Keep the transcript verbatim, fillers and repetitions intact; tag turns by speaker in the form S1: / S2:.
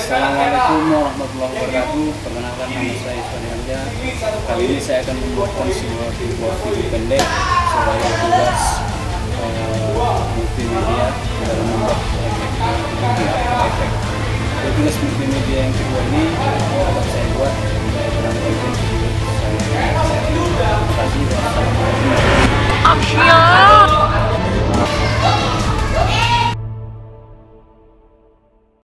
S1: Assalamualaikum warahmatullahi wabarakatuh. Perkenalkan, nama saya Isfani Hamzah. Kali ini saya akan membuatkan sebuah video video pendek sebagai tugas uh, multimedia dalam membuat efek video.